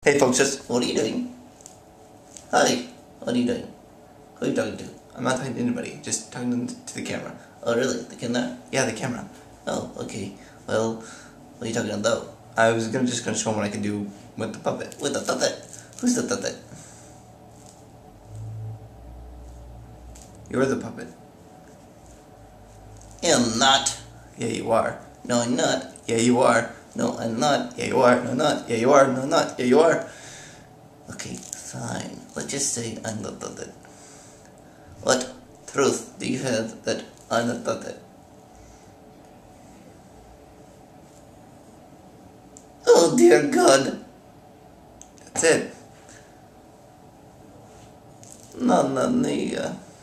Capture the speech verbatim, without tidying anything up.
Hey folks, just what are you doing? Hi, what are you doing? Who are you talking to? I'm not talking to anybody, just talking to the camera. Oh really? The camera? Yeah, the camera. Oh, okay. Well, what are you talking about? I was gonna just gonna show him what I can do with the puppet. With the puppet? Who's the puppet? You're the puppet. Yeah, I'm not. Yeah, you are. No, I'm not. Yeah, you are. No, I'm not. Yeah, you are. No, I'm not. Yeah, you are. No, I'm not. Yeah, you are. Okay, fine. Let's just say I'm the puppet. What truth do you have that I'm the puppet? Oh dear God. That's it. Mamma mia.